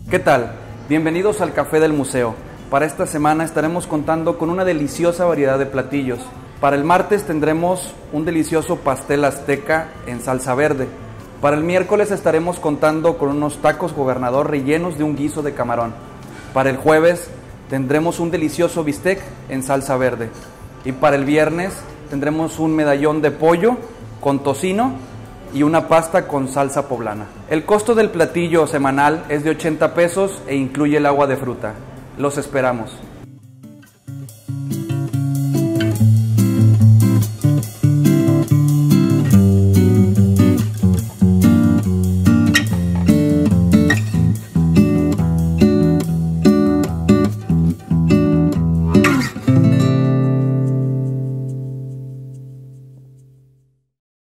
¿Qué tal? Bienvenidos al Café del Museo. Para esta semana estaremos contando con una deliciosa variedad de platillos. Para el martes tendremos un delicioso pastel azteca en salsa verde. Para el miércoles estaremos contando con unos tacos gobernador rellenos de un guiso de camarón. Para el jueves tendremos un delicioso bistec en salsa verde. Y para el viernes tendremos un medallón de pollo con tocino y una pasta con salsa poblana. El costo del platillo semanal es de 80 pesos e incluye el agua de fruta. Los esperamos.